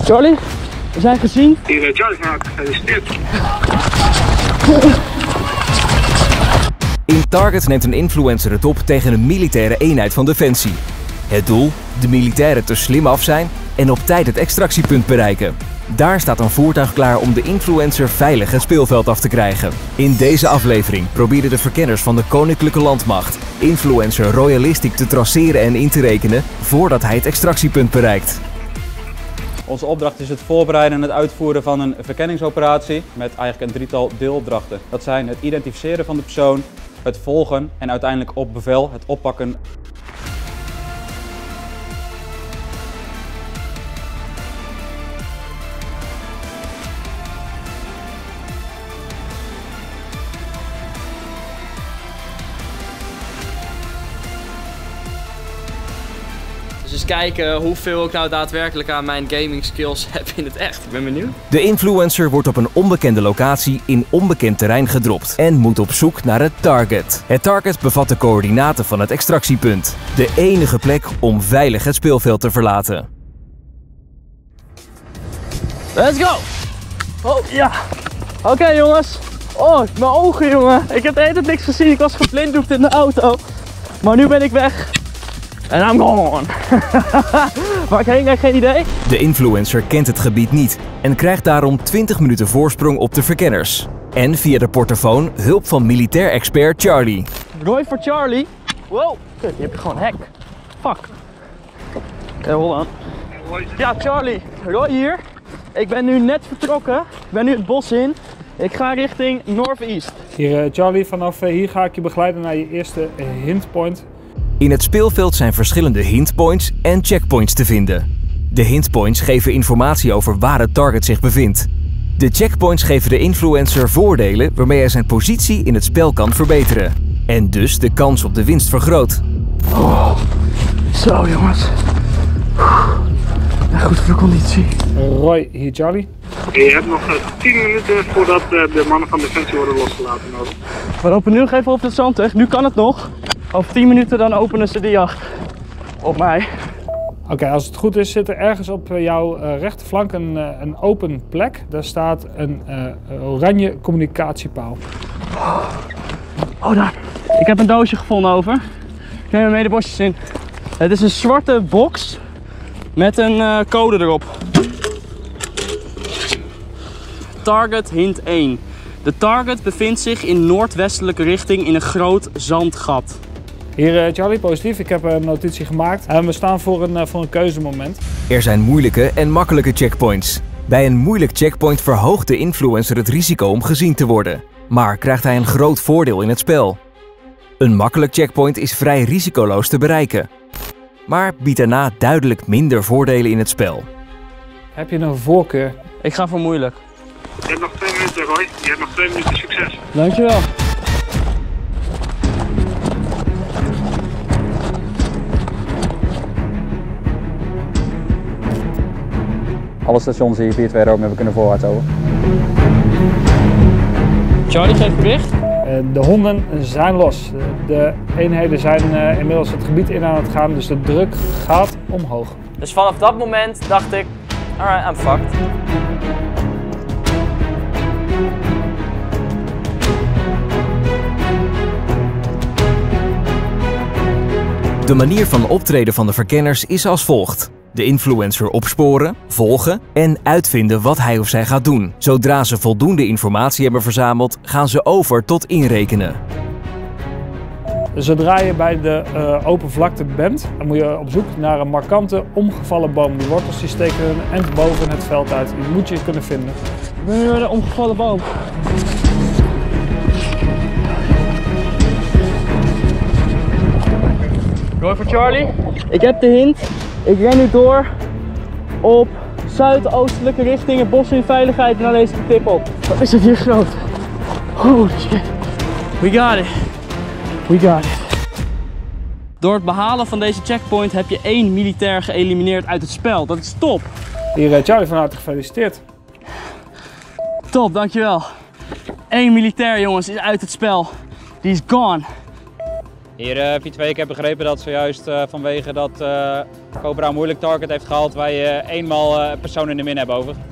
Charlie, we zijn gezien. Hier, Charlie, van harte gefeliciteerd. In Target neemt een influencer het op tegen een militaire eenheid van Defensie. Het doel? De militairen te slim af zijn en op tijd het extractiepunt bereiken. Daar staat een voertuig klaar om de influencer veilig het speelveld af te krijgen. In deze aflevering proberen de verkenners van de Koninklijke Landmacht influencer Royalistic te traceren en in te rekenen voordat hij het extractiepunt bereikt. Onze opdracht is het voorbereiden en het uitvoeren van een verkenningsoperatie met eigenlijk een drietal deelopdrachten. Dat zijn het identificeren van de persoon, het volgen en uiteindelijk op bevel het oppakken. Dus eens kijken hoeveel ik nou daadwerkelijk aan mijn gaming skills heb in het echt. Ik ben benieuwd. De influencer wordt op een onbekende locatie in onbekend terrein gedropt en moet op zoek naar het target. Het target bevat de coördinaten van het extractiepunt. De enige plek om veilig het speelveld te verlaten. Let's go! Oh ja! Oké, jongens. Oh, mijn ogen, jongen. Ik heb de hele tijd niks gezien. Ik was geblinddoekt in de auto. Maar nu ben ik weg. En I'm gone. Waar ik heen, geen idee. De influencer kent het gebied niet en krijgt daarom 20 minuten voorsprong op de verkenners. En via de portofoon hulp van militair expert Charlie. Roy voor Charlie. Wow, kut, hier heb je gewoon hek. Fuck. Oké, hold on. Ja, Charlie. Roy hier. Ik ben nu net vertrokken. Ik ben nu het bos in. Ik ga richting Northeast. Hier Charlie, vanaf hier ga ik je begeleiden naar je eerste hintpoint. In het speelveld zijn verschillende hintpoints en checkpoints te vinden. De hintpoints geven informatie over waar het target zich bevindt. De checkpoints geven de influencer voordelen waarmee hij zijn positie in het spel kan verbeteren. En dus de kans op de winst vergroot. Oh, zo jongens. Goed voor de conditie. Roy, hier Charlie. Je hebt nog 10 minuten voordat de mannen van Defensie worden losgelaten. We lopen nu nog even over de zandweg. Nu kan het nog. Over 10 minuten dan openen ze de jacht op mij. Oké, als het goed is zit er ergens op jouw rechterflank een open plek. Daar staat een oranje communicatiepaal. Oh daar. Ik heb een doosje gevonden over. Ik neem er mee de bosjes in. Het is een zwarte box met een code erop. Target hint 1. De target bevindt zich in noordwestelijke richting in een groot zandgat. Hier Charlie, positief. Ik heb een notitie gemaakt. We staan voor een keuzemoment. Er zijn moeilijke en makkelijke checkpoints. Bij een moeilijk checkpoint verhoogt de influencer het risico om gezien te worden. Maar krijgt hij een groot voordeel in het spel. Een makkelijk checkpoint is vrij risicoloos te bereiken. Maar biedt daarna duidelijk minder voordelen in het spel. Heb je een voorkeur? Ik ga voor moeilijk. Je hebt nog 2 minuten, Roy. Je hebt nog 2 minuten succes. Dankjewel. Alle stations die 4-2 rood hebben kunnen voorwaarts over. Charlie, geef bericht. De honden zijn los. De eenheden zijn inmiddels het gebied in aan het gaan, dus de druk gaat omhoog. Dus vanaf dat moment dacht ik, alright, I'm fucked. De manier van optreden van de verkenners is als volgt. De influencer opsporen, volgen en uitvinden wat hij of zij gaat doen. Zodra ze voldoende informatie hebben verzameld, gaan ze over tot inrekenen. Zodra je bij de open vlakte bent, dan moet je op zoek naar een markante omgevallen boom. Die wortels die steken een eind boven het veld uit. Die moet je kunnen vinden. Ik ben nu bij de omgevallen boom. Roy voor Charlie. Ik heb de hint. Ik ren nu door op zuidoostelijke richting, het bos in veiligheid en dan lees ik de tip op. Wat is het hier groot? Holy shit. We got it. We got it. Door het behalen van deze checkpoint heb je 1 militair geëlimineerd uit het spel. Dat is top. Hier Charlie, van harte gefeliciteerd. Top, dankjewel. 1 militair jongens is uit het spel. Die is gone. Hier heb je 2 keer begrepen dat zojuist vanwege dat Cobra een moeilijk target heeft gehaald waar je eenmaal persoon in de min hebt over.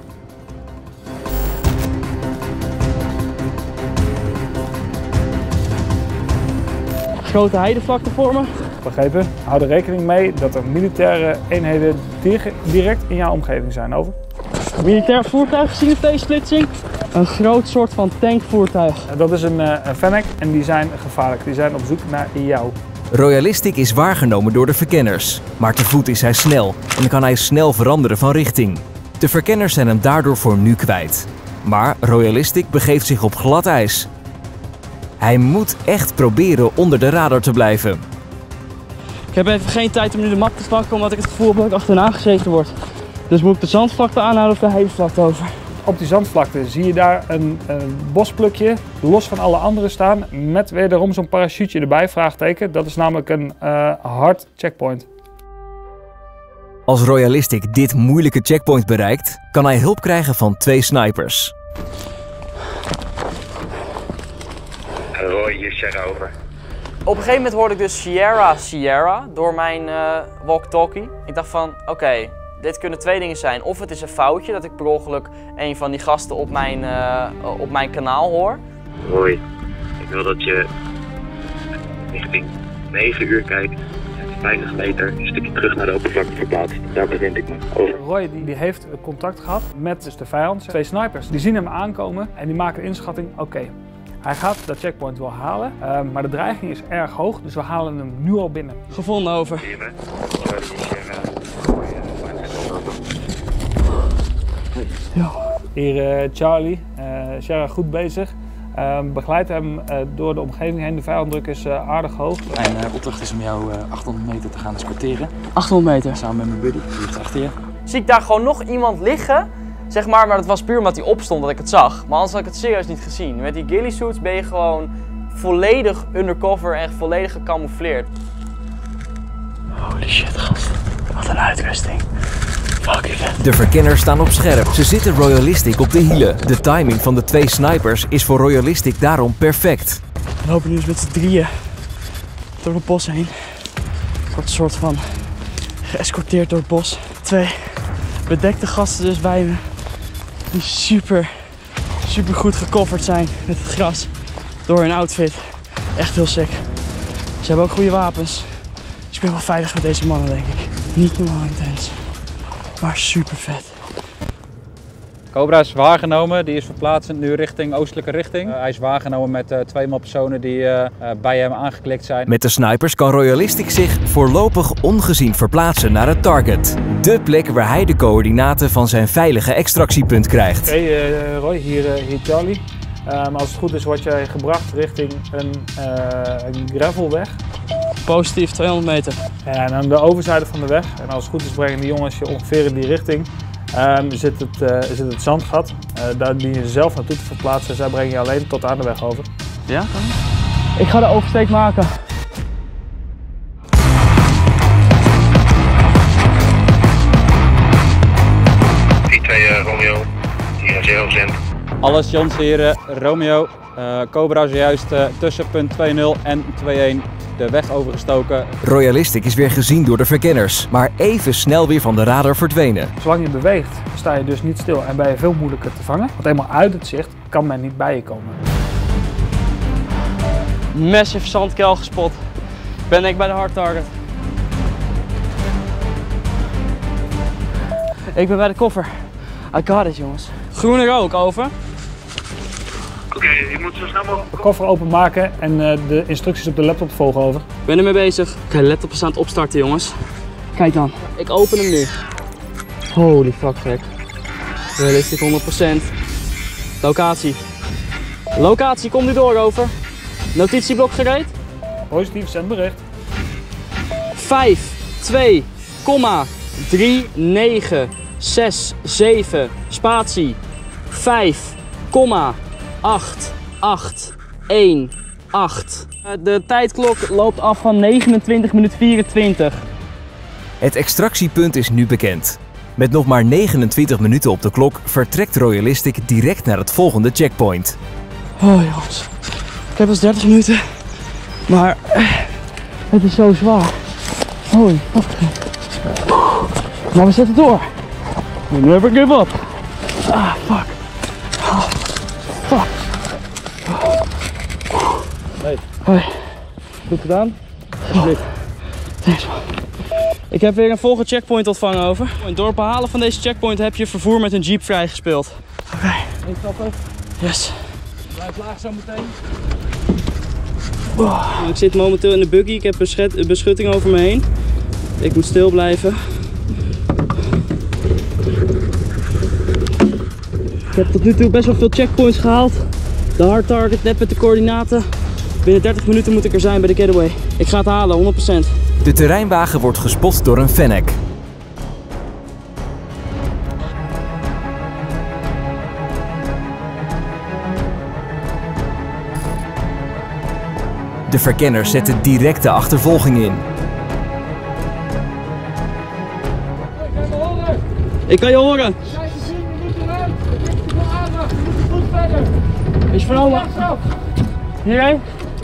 Grote heidevlakte vormen. Begrepen? Hou er rekening mee dat er militaire eenheden direct in jouw omgeving zijn. Over. Militair voertuig gezien op deze splitsing. Een groot soort van tankvoertuig. Dat is een Fennec en die zijn gevaarlijk. Die zijn op zoek naar jou. Royalistic is waargenomen door de verkenners, maar te voet is hij snel en kan hij snel veranderen van richting. De verkenners zijn hem daardoor voor nu kwijt. Maar Royalistic begeeft zich op glad ijs. Hij moet echt proberen onder de radar te blijven. Ik heb even geen tijd om nu de map te pakken omdat ik het gevoel heb dat ik achterna gezeten word. Dus moet ik de zandvlakte aanhouden of de heidevlakte over? Op die zandvlakte zie je daar een bosplukje los van alle anderen staan met wederom zo'n parachute erbij, vraagteken. Dat is namelijk een hard checkpoint. Als Royalistic dit moeilijke checkpoint bereikt, kan hij hulp krijgen van 2 snipers. Roy, hier Sierra over. Op een gegeven moment hoorde ik dus Sierra door mijn walkie-talkie. Ik dacht van, oké, dit kunnen 2 dingen zijn. Of het is een foutje dat ik per ongeluk een van die gasten op mijn kanaal hoor. Roy, ik wil dat je richting 9 uur kijkt en 50 meter een stukje terug naar de oppervlakte verplaatst. Daar bevind ik me. Over. Roy die heeft contact gehad met dus de vijand. 2 snipers. Die zien hem aankomen en die maken de inschatting, oké, hij gaat dat checkpoint wel halen, maar de dreiging is erg hoog, dus we halen hem nu al binnen. Gevonden over. Zie je me? Sorry, Sierra. Ja. Hier Charlie, Sierra goed bezig. Begeleid hem door de omgeving heen. De vijandruk is aardig hoog. Mijn opdracht is om jou 800 meter te gaan escorteren. 800 meter. Samen met mijn buddy, die ligt achter je. Zie ik daar gewoon nog iemand liggen, zeg maar dat was puur omdat hij opstond dat ik het zag. Maar anders had ik het serieus niet gezien. Met die ghillie suits ben je gewoon volledig undercover en volledig gecamoufleerd. Holy shit, gast. Wat een uitrusting. Fucking vet. De verkenners staan op scherp. Ze zitten Royalistic op de hielen. De timing van de 2 snipers is voor Royalistic daarom perfect. We lopen nu dus met z'n drieën door het bos heen. Ik word een soort van geëscorteerd door het bos. 2 bedekte gasten dus bij me. Die super goed gecoverd zijn met het gras. Door hun outfit. Echt heel sick. Ze hebben ook goede wapens. Dus ik ben wel veilig met deze mannen, denk ik. Niet normaal intens. Maar super vet. Cobra is waargenomen, die is verplaatsend nu richting oostelijke richting. Hij is waargenomen met 2 personen die bij hem aangeklikt zijn. Met de snipers kan Royalistic zich voorlopig ongezien verplaatsen naar het target. De plek waar hij de coördinaten van zijn veilige extractiepunt krijgt. Oké, Roy, hier Charlie. Als het goed is word jij gebracht richting een gravelweg. Positief 200 meter. En aan de overzijde van de weg. En als het goed is brengen die jongens je ongeveer in die richting. Zit het zandgat. Daar dien je zelf naartoe te verplaatsen. Zij brengen je alleen tot aan de weg over. Ja, kan ik ga de oversteek maken. Romeo, hier 0 cent. Alles Jons hier, Romeo. Cobra is juist tussen punt 2-0 en 2-1 de weg overgestoken. Royalistic is weer gezien door de verkenners, maar even snel weer van de radar verdwenen. Zolang je beweegt sta je dus niet stil en ben je veel moeilijker te vangen. Want helemaal uit het zicht kan men niet bij je komen. Massive zandkuil gespot. Ben ik bij de hard target. Ik ben bij de koffer. I got it, jongens. Groene rook, over. Oké, je moet zo snel mogelijk. De koffer openmaken en de instructies op de laptop volgen, over. Ik ben ermee bezig. Oké, laptop is aan het opstarten, jongens. Kijk dan. Ik open hem nu. Holy fuck, gek. Realistisch 100%. Locatie. Locatie, kom nu door, over. Notitieblok gereed. Positief, zendbericht. 5, 2, 3, 9, 6, 7, spatie. 5, 8, 8, 1, 8. De tijdklok loopt af van 29 minuten 24. Het extractiepunt is nu bekend. Met nog maar 29 minuten op de klok vertrekt Royalistic direct naar het volgende checkpoint. Oh jongens, ik heb dus 30 minuten, maar het is zo zwaar. Holy fuck. Maar we zetten door. We never give up. Ah, fuck. Oh, fuck. Hey. Hoi. Goed gedaan. Alsjeblieft. Thanks man. Ik heb weer een volgende checkpoint ontvangen over. Door het behalen van deze checkpoint heb je vervoer met een jeep vrijgespeeld. Oké. Instappen. Yes. Blijf laag zo meteen. Ik zit momenteel in de buggy. Ik heb beschutting over me heen. Ik moet stil blijven. Ik heb tot nu toe best wel veel checkpoints gehaald. De hard target, net met de coördinaten. Binnen 30 minuten moet ik er zijn bij de getaway. Ik ga het halen, 100%. De terreinwagen wordt gespot door een Fennec. De verkenners zetten direct de achtervolging in. Ik kan je horen. Is vernomen. Hierheen.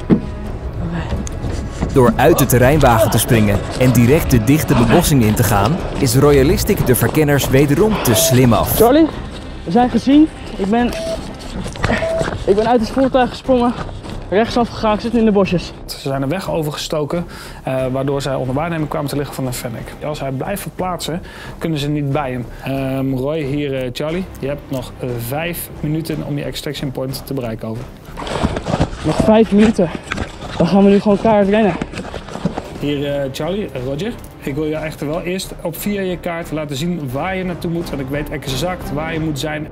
Door uit de terreinwagen te springen en direct de dichte bebossing in te gaan, is Royalistic de verkenners wederom te slim af. Charlie, we zijn gezien. Ik ben uit het voertuig gesprongen, rechtsaf gegaan, ik zit in de bosjes. Ze zijn een weg overgestoken, waardoor zij onder waarneming kwamen te liggen van een Fennec. Als hij blijft verplaatsen, kunnen ze niet bij hem. Roy, hier Charlie, je hebt nog 5 minuten om je extraction point te bereiken over. Nog 5 minuten. Dan gaan we nu gewoon kaart rennen. Hier Charlie, Roger. Ik wil je echter wel eerst via je kaart laten zien waar je naartoe moet. Want ik weet exact waar je moet zijn.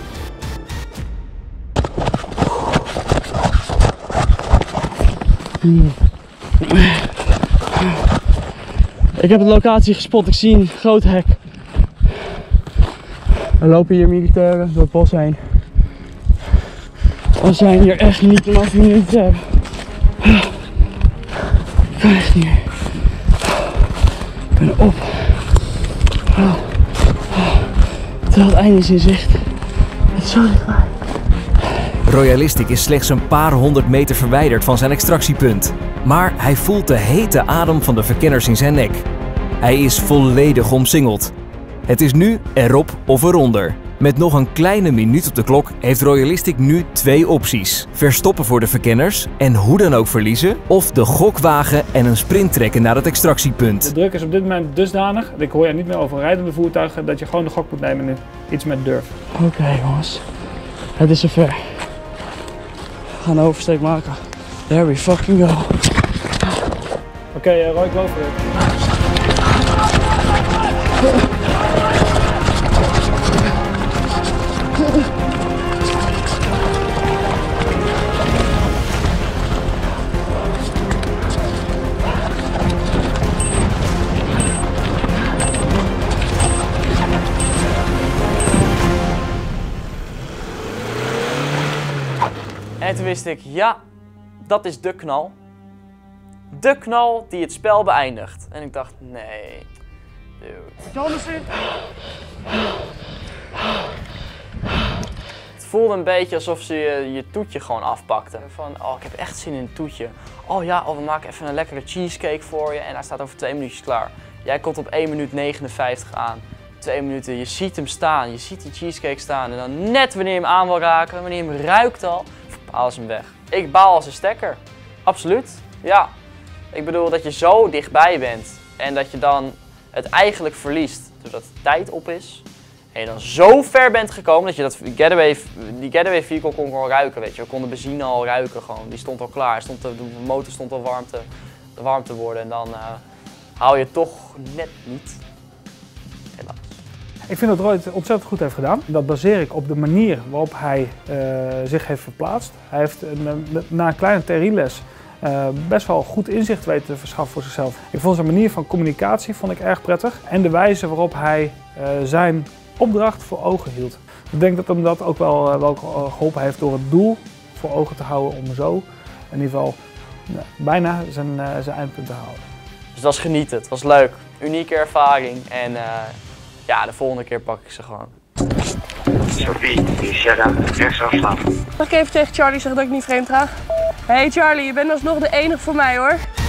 Ik heb de locatie gespot. Ik zie een groot hek. Er lopen hier militairen door het bos heen. We zijn hier echt niet om af militairen. Ik kan echt niet meer. Ik ben op. Terwijl het einde is in zicht. Het is zo dichtbij. Royalistic is slechts een paar 100 meter verwijderd van zijn extractiepunt. Maar hij voelt de hete adem van de verkenners in zijn nek. Hij is volledig omsingeld. Het is nu erop of eronder. Met nog een kleine minuut op de klok heeft Royalistic nu 2 opties. Verstoppen voor de verkenners en hoe dan ook verliezen, of de gok wagen en een sprint trekken naar het extractiepunt. De druk is op dit moment dusdanig, ik hoor je niet meer over rijdende voertuigen, dat je gewoon de gok moet nemen nu. Iets met durf. Oké, jongens, het is zover. We gaan een oversteek maken. There we fucking go. Oké, Roy, go for it. En toen wist ik, ja, dat is de knal. De knal die het spel beëindigt. En ik dacht, nee, dude. Het voelde een beetje alsof ze je toetje gewoon afpakten. Van, oh, ik heb echt zin in een toetje. Oh ja, we maken even een lekkere cheesecake voor je en hij staat over 2 minuutjes klaar. Jij komt op 1 minuut 59 aan. 2 minuten, je ziet hem staan, je ziet die cheesecake staan en dan net wanneer je hem aan wil raken, wanneer je hem ruikt al, haal ze hem weg. Ik baal als een stekker. Absoluut, ja. Ik bedoel dat je zo dichtbij bent en dat je dan het eigenlijk verliest doordat de tijd op is. En je dan zo ver bent gekomen dat je die getaway vehicle kon al ruiken, weet je. We konden benzine al ruiken gewoon, die stond al klaar, de motor stond al warm te worden en dan haal je het toch net niet. Helaas. Ik vind dat Roy het ontzettend goed heeft gedaan. Dat baseer ik op de manier waarop hij zich heeft verplaatst. Hij heeft na een kleine theorieles best wel goed inzicht weten te verschaffen voor zichzelf. Ik vond zijn manier van communicatie erg prettig. En de wijze waarop hij zijn opdracht voor ogen hield. Ik denk dat hem dat ook wel geholpen heeft door het doel voor ogen te houden om zo in ieder geval bijna zijn eindpunt te halen. Dus dat was genieten, het was leuk. Unieke ervaring en ja, de volgende keer pak ik ze gewoon. Sophie, die Sierra, rechts afslaan. Mag ik even tegen Charlie zeggen dat ik niet vreemd ga? Hey Charlie, je bent alsnog de enige voor mij hoor.